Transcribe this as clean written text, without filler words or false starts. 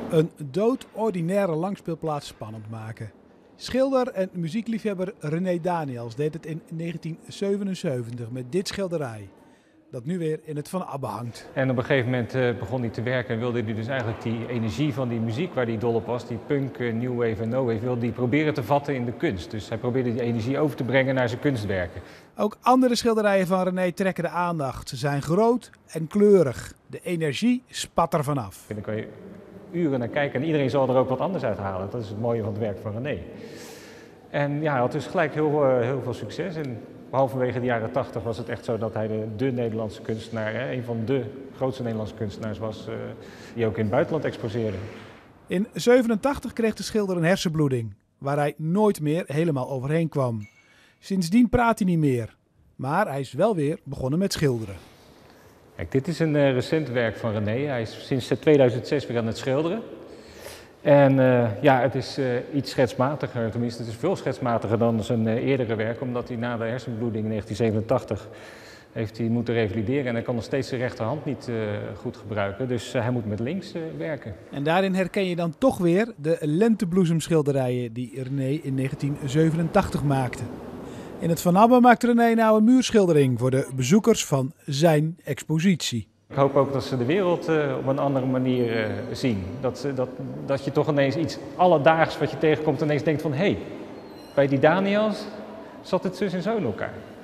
Een doodordinaire langspeelplaats spannend maken. Schilder en muziekliefhebber René Daniels deed het in 1977 met dit schilderij, dat nu weer in het Van Abbe hangt. En op een gegeven moment begon hij te werken en wilde hij dus eigenlijk die energie van die muziek waar hij dol op was, die punk, new wave en no wave, wilde hij proberen te vatten in de kunst. Dus hij probeerde die energie over te brengen naar zijn kunstwerken. Ook andere schilderijen van René trekken de aandacht. Ze zijn groot en kleurig. De energie spat er vanaf. En dan kan je uren naar kijken en iedereen zal er ook wat anders uit halen. Dat is het mooie van het werk van René. En ja, hij had dus gelijk heel veel succes. En halverwege de jaren 80 was het echt zo dat hij de Nederlandse kunstenaar, een van de grootste Nederlandse kunstenaars was, die ook in het buitenland exposeerde. In 1987 kreeg de schilder een hersenbloeding, waar hij nooit meer helemaal overheen kwam. Sindsdien praat hij niet meer, maar hij is wel weer begonnen met schilderen. Kijk, dit is een recent werk van René. Hij is sinds 2006 weer aan het schilderen. En ja, het is iets schetsmatiger, tenminste het is veel schetsmatiger dan zijn eerdere werk, omdat hij na de hersenbloeding in 1987 heeft hij moeten revalideren en hij kan nog steeds zijn rechterhand niet goed gebruiken. Dus hij moet met links werken. En daarin herken je dan toch weer de lentebloesemschilderijen die René in 1987 maakte. In het Van Abbe maakt René nou een muurschildering voor de bezoekers van zijn expositie. Ik hoop ook dat ze de wereld op een andere manier zien. Dat je toch ineens iets alledaags wat je tegenkomt ineens denkt van hé, bij die Daniels zat het zus en zo in elkaar.